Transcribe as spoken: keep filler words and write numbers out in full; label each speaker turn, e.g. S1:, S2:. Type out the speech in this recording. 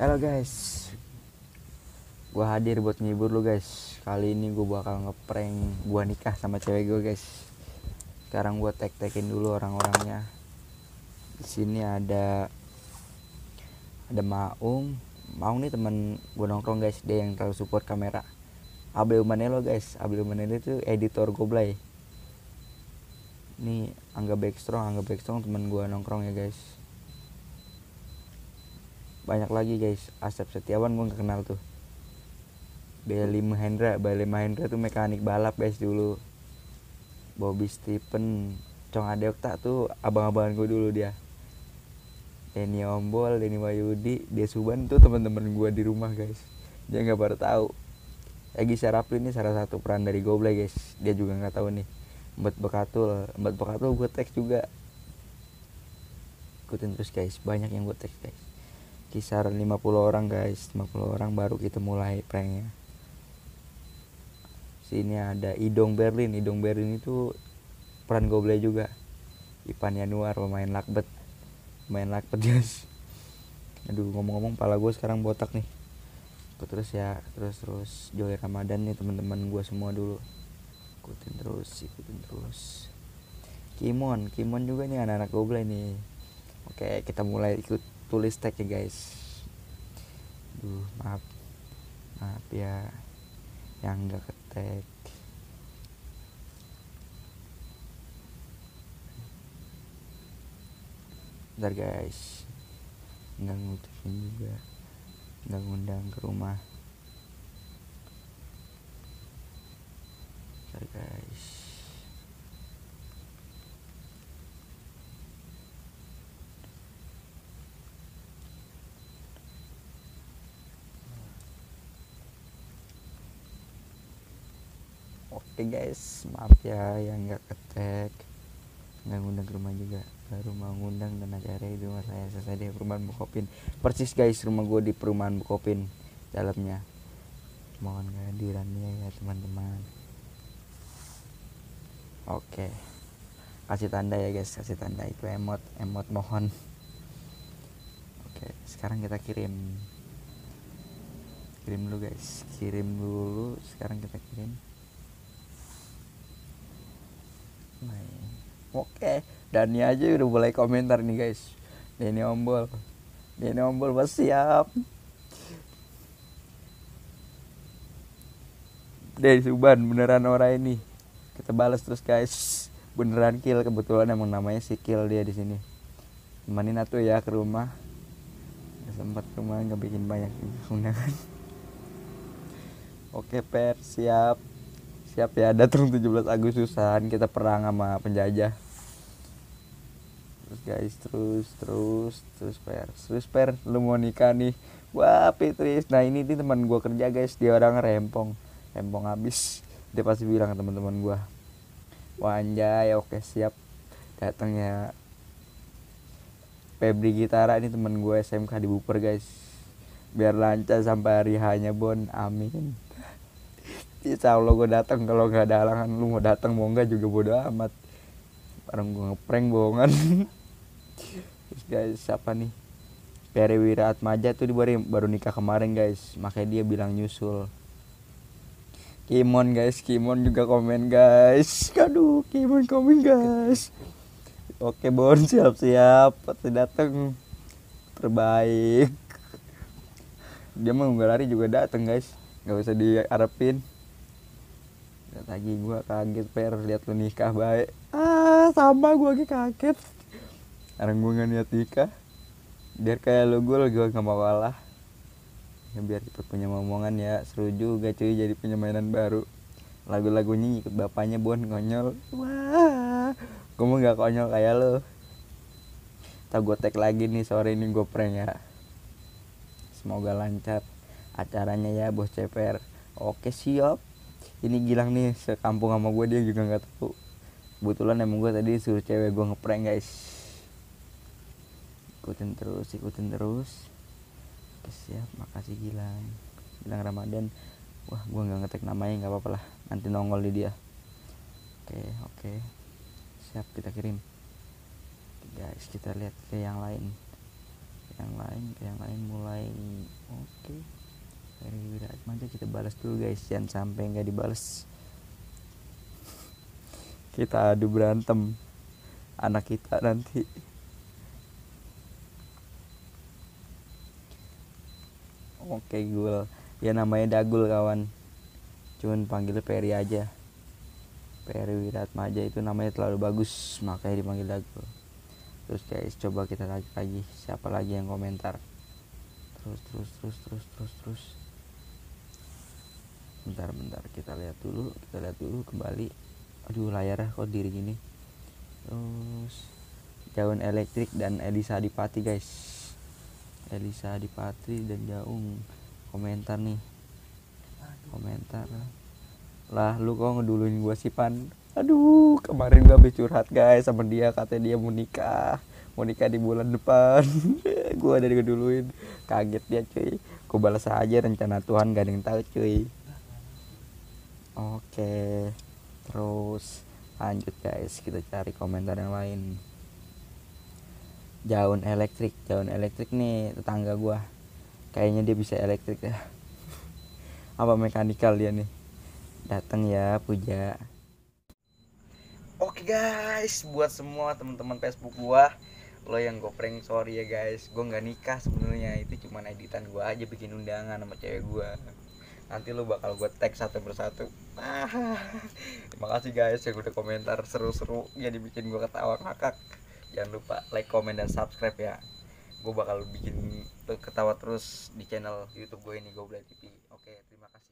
S1: Halo guys, gue hadir buat ngibur lu guys. Kali ini gue bakal ngeprank gue nikah sama cewek gue guys. Sekarang gue tag-tagin dulu orang-orangnya. Di sini ada ada Maung. Maung nih teman gue nongkrong guys, dia yang terlalu support kamera. Abel Manelo guys, Abel Manelo itu editor Goblay. Ini Angga Backstrong, Angga Backstrong teman gue nongkrong ya guys. Banyak lagi guys, Asep Setiawan gue gak kenal tuh. Beli Mahendra, Beli Mahendra tuh mekanik balap guys dulu. Bobby Stephen, Cong Adeokta tuh abang-abangan gue dulu dia. Denny Ombol, Denny Wayudi, Desuban tuh teman-teman gue di rumah guys. Dia nggak baru tahu. Egi Sarapli ini salah satu peran dari Goblay guys. Dia juga nggak tahu nih. Mbak Bekatul, Mbak Bekatul gue teks juga. Ikutin terus guys, banyak yang gue teks guys. Kisaran lima puluh orang guys, lima puluh orang baru kita mulai pranknya. Sini ada Idong Berlin, Idong Berlin itu peran Goblay juga. Ipan Yanuar pemain lakbet, pemain lakbet guys. Aduh ngomong-ngomong pala gue sekarang botak nih. Ikut terus ya, terus terus Joy Ramadan nih teman-teman gue semua dulu. Ikutin terus, ikutin terus. Kimon, Kimon juga nih anak-anak Goblay nih. Oke kita mulai ikut tulis tag ya guys. Duh maaf maaf ya yang nggak ketek. Bentar guys, nggak ngutusin juga, nggak ngundang ke rumah. Bentar guys. Oke guys, maaf ya yang nggak ketek, nggak ngundang ke rumah juga. Baru mau ngundang dan acaranya di rumah saya selesai di perumahan Bukopin. Persis guys, rumah gue di perumahan Bukopin dalamnya. Mohon kehadirannya ya teman-teman. Oke, kasih tanda ya guys, kasih tanda itu emot, emot mohon. Oke, sekarang kita kirim. Kirim dulu guys, kirim dulu. Sekarang kita kirim. Oke, Dani aja udah mulai komentar nih guys. Denny Ombol, Denny Ombol mas siap. Dari Suban beneran orang ini. Kita balas terus guys. Beneran kill, kebetulan emang namanya si kill dia di sini. Temenin atuh ya ke rumah. Gak sempat ke rumah, nggak bikin banyak undangan. Oke per siap. Siap ya, datang tujuh belas Agustusan kita perang sama penjajah. Terus guys, terus terus terus per, terus per, lu mau nikah nih. Wah Fitris, nah ini nih teman gue kerja guys, dia orang rempong, rempong habis. Dia pasti bilang ke teman-teman gue, wah anjay, oke siap, datang ya. Febri Gitara ini teman gue S M K di Buper guys, biar lancar sampai hari hanya bon, amin. Insya Allah gue datang, kalau nggak ada halangan. Lu mau datang mau nggak juga bodo amat, bareng gue ngeprank bohongan. Terus guys siapa nih, Peri Wira Atmaja tuh baru, baru nikah kemarin guys, makanya dia bilang nyusul. Kimon guys, Kimon juga komen guys. Aduh Kimon komen guys. Oke Bon, siap-siap pasti datang terbaik. Dia mau nggak lari juga datang guys, nggak usah diharapin. Lihat lagi gue kaget per, lihat lu nikah baik. Ah sama gue lagi kaget. Sekarang gue gak niat nikah, biar kayak lu gue gue gak mau kalah ya, biar cepet punya omongan ya. Seru juga cuy jadi punya mainan baru. Lagu-lagunya ikut bapaknya Bon, konyol. Wah gue mau gak konyol kayak lu. Ntar gue tag lagi nih sore ini gue prank ya. Semoga lancar acaranya ya bos C P R. Oke siap. Ini Gilang nih sekampung sama gue, dia juga nggak tahu. Kebetulan emang gue tadi suruh cewek gue ngeprank guys. Ikutin terus, ikutin terus. Oke, siap, makasih Gilang. Gilang Ramadan. Wah gue nggak ngetek namanya, nggak apa-apa lah, nanti nongol di dia. Oke oke siap, kita kirim. Guys kita lihat ke yang lain, yang lain ke yang lain mulai udah kita balas dulu guys, jangan sampai nggak dibalas. Kita adu berantem anak kita nanti. Oke Gul, ya namanya Dagul kawan, cuman panggil Peri aja. Peri Wiratmaja itu namanya terlalu bagus, makanya dipanggil Dagul. Terus guys, coba kita lagi lagi siapa lagi yang komentar. Terus terus terus terus terus terus. Bentar bentar kita lihat dulu, kita lihat dulu kembali. Aduh layarnya kok diri gini. Terus Jaun Elektrik dan Elisa Adipati guys. Elisa Adipati dan Jaung komentar nih. Komentar. Lah lu kok ngeduluin gua sih Pan? Aduh, kemarin gua habis curhat guys sama dia, katanya dia mau nikah. Mau nikah di bulan depan. Gua dari ngeduluin. Kaget dia cuy. Gua balas aja, rencana Tuhan gak ada yang tahu cuy. Oke. Terus lanjut guys, kita cari komentar yang lain. Jaun Elektrik, Jaun Elektrik nih tetangga gua. Kayaknya dia bisa elektrik ya. Apa mekanikal dia nih. Datang ya Puja. Oke guys, buat semua teman-teman Facebook gua, lo yang gue prank, sorry ya guys, gue nggak nikah sebenarnya, itu cuma editan gua aja bikin undangan sama cewek gua. Nanti lo bakal gue tag satu persatu. Ah, terima kasih guys yang udah komentar seru-seru, jadi bikin gue ketawa ngakak. Jangan lupa like, komen, dan subscribe ya. Gue bakal bikin ketawa terus di channel YouTube gue ini, Goblay T V. Oke, terima kasih.